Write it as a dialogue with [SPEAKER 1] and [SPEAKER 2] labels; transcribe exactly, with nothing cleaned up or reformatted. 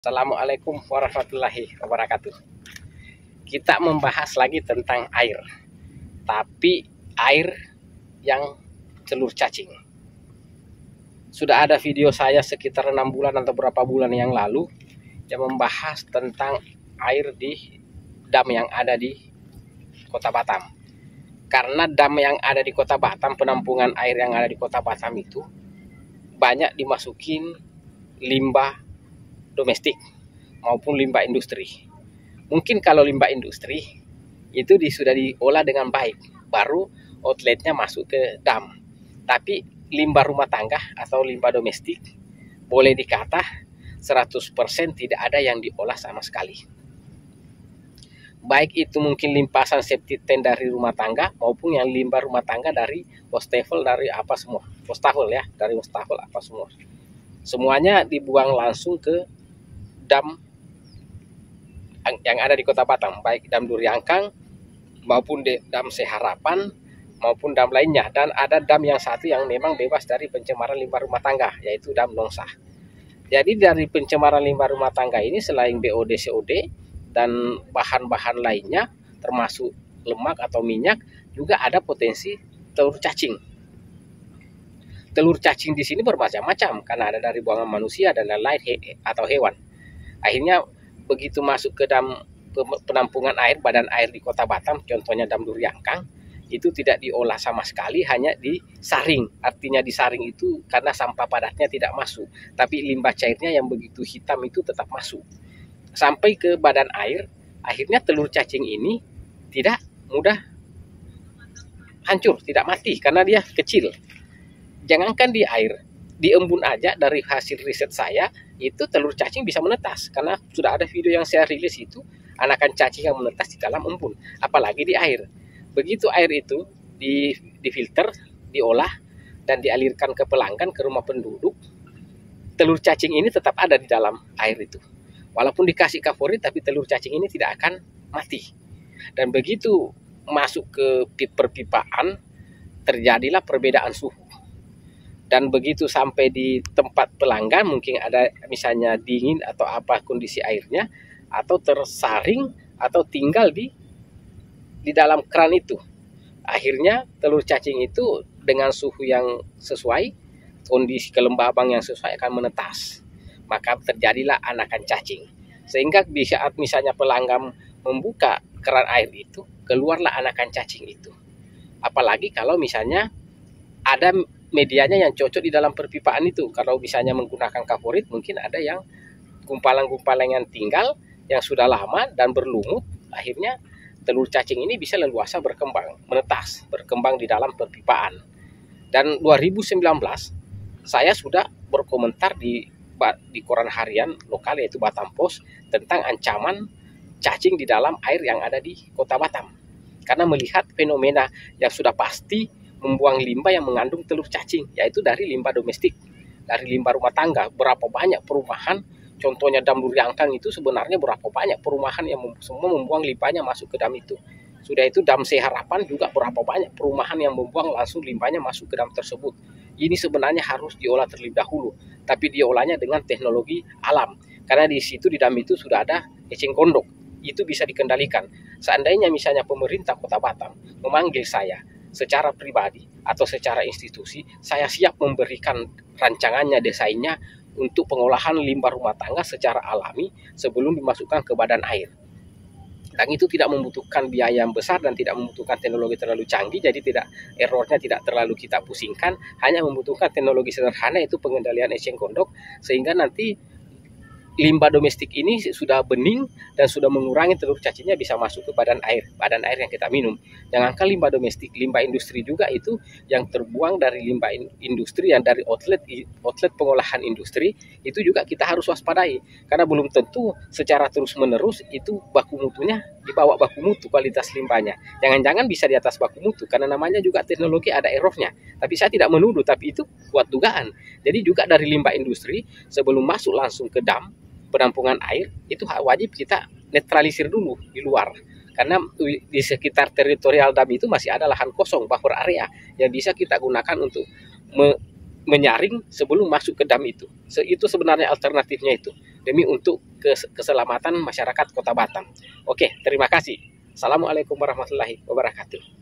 [SPEAKER 1] Assalamualaikum warahmatullahi wabarakatuh. Kita membahas lagi tentang air, tapi air yang telur cacing. Sudah ada video saya sekitar enam bulan atau berapa bulan yang lalu yang membahas tentang air di dam yang ada di Kota Batam. Karena dam yang ada di Kota Batam, penampungan air yang ada di Kota Batam itu banyak dimasukin limbah domestik maupun limbah industri. Mungkin kalau limbah industri itu di, sudah diolah dengan baik, baru outletnya masuk ke dam. Tapi limbah rumah tangga atau limbah domestik boleh dikata seratus persen tidak ada yang diolah sama sekali. Baik itu mungkin limpasan septic tank dari rumah tangga maupun yang limbah rumah tangga dari wastafel, dari apa semua, wastafel ya, dari wastafel apa semua. Semuanya dibuang langsung ke dam yang ada di Kota Batam, baik dam Duriangkang maupun dam Seharapan maupun dam lainnya. Dan ada dam yang satu yang memang bebas dari pencemaran limbah rumah tangga, yaitu dam Nongsa. Jadi dari pencemaran limbah rumah tangga ini selain B O D, C O D dan bahan-bahan lainnya termasuk lemak atau minyak, juga ada potensi telur cacing. Telur cacing di sini bermacam-macam karena ada dari buangan manusia dan lain-lain he atau hewan. Akhirnya begitu masuk ke dam penampungan air, badan air di Kota Batam, contohnya dam Duriangkang, itu tidak diolah sama sekali, hanya disaring. Artinya disaring itu karena sampah padatnya tidak masuk, tapi limbah cairnya yang begitu hitam itu tetap masuk sampai ke badan air. Akhirnya telur cacing ini tidak mudah hancur, tidak mati karena dia kecil. Jangankan di air, di embun aja dari hasil riset saya itu telur cacing bisa menetas, karena sudah ada video yang saya rilis itu anakan cacing yang menetas di dalam embun, apalagi di air. Begitu air itu di difilter, diolah dan dialirkan ke pelanggan, ke rumah penduduk, telur cacing ini tetap ada di dalam air itu. Walaupun dikasih kaporit, tapi telur cacing ini tidak akan mati. Dan begitu masuk ke perpipaan, terjadilah perbedaan suhu. Dan begitu sampai di tempat pelanggan, mungkin ada misalnya dingin atau apa kondisi airnya, atau tersaring atau tinggal di di dalam keran itu. Akhirnya telur cacing itu dengan suhu yang sesuai, kondisi kelembaban yang sesuai akan menetas. Maka terjadilah anakan cacing. Sehingga di saat misalnya pelanggan membuka keran air itu, keluarlah anakan cacing itu. Apalagi kalau misalnya ada medianya yang cocok di dalam perpipaan itu. Kalau misalnya menggunakan kaporit, mungkin ada yang gumpalan-gumpalan yang tinggal yang sudah lama dan berlumut, akhirnya telur cacing ini bisa leluasa berkembang, menetas, berkembang di dalam perpipaan. Dan dua ribu sembilan belas saya sudah berkomentar di di koran harian lokal yaitu Batam Post tentang ancaman cacing di dalam air yang ada di Kota Batam. Karena melihat fenomena yang sudah pasti membuang limbah yang mengandung telur cacing, yaitu dari limbah domestik, dari limbah rumah tangga. Berapa banyak perumahan, contohnya dam Duriangkang itu sebenarnya berapa banyak perumahan yang mem semua membuang limbahnya masuk ke dam itu. Sudah itu dam Seharapan juga berapa banyak perumahan yang membuang langsung limbahnya masuk ke dam tersebut. Ini sebenarnya harus diolah terlebih dahulu, tapi diolahnya dengan teknologi alam. Karena di situ di dam itu sudah ada eceng gondok, itu bisa dikendalikan. Seandainya misalnya pemerintah Kota Batam memanggil saya secara pribadi atau secara institusi, saya siap memberikan rancangannya, desainnya untuk pengolahan limbah rumah tangga secara alami sebelum dimasukkan ke badan air. Dan itu tidak membutuhkan biaya yang besar dan tidak membutuhkan teknologi terlalu canggih, jadi tidak errornya tidak terlalu kita pusingkan, hanya membutuhkan teknologi sederhana, itu pengendalian eceng gondok, sehingga nanti limbah domestik ini sudah bening dan sudah mengurangi telur cacingnya bisa masuk ke badan air, badan air yang kita minum. Jangankan limbah domestik, limbah industri juga itu yang terbuang dari limbah industri, yang dari outlet outlet pengolahan industri, itu juga kita harus waspadai. Karena belum tentu secara terus-menerus itu baku mutunya di bawah baku mutu, kualitas limbahnya. Jangan-jangan bisa di atas baku mutu, karena namanya juga teknologi ada errornya. Tapi saya tidak menuduh, tapi itu kuat dugaan. Jadi juga dari limbah industri sebelum masuk langsung ke dam penampungan air itu wajib kita netralisir dulu di luar, karena di sekitar teritorial dam itu masih ada lahan kosong, buffer area yang bisa kita gunakan untuk me menyaring sebelum masuk ke dam itu. Itu sebenarnya alternatifnya itu. demi untuk keselamatan masyarakat Kota Batam. Oke, terima kasih. Assalamualaikum warahmatullahi wabarakatuh.